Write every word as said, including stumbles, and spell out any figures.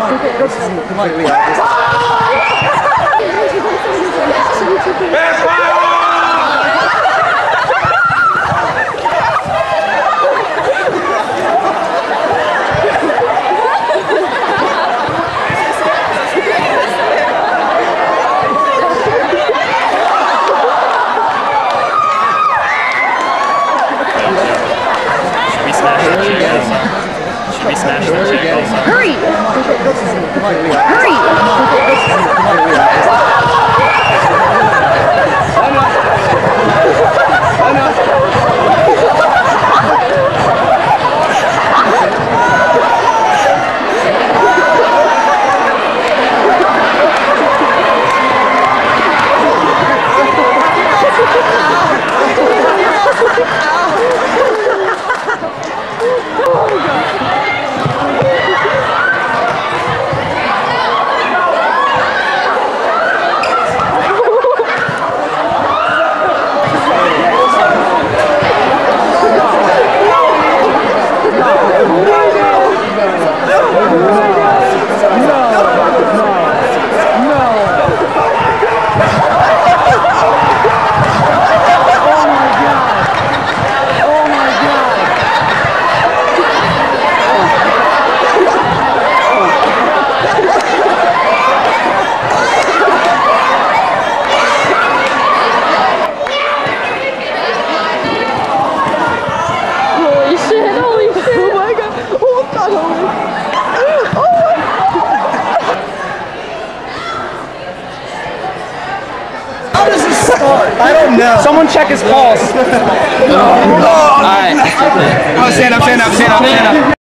completely obvious. Should we smash the chick also? Hurry! Hurry! How does this start? I don't know. Someone check his pulse. no. Oh, Alright. Oh, stand up, stand up, stand up, stand up.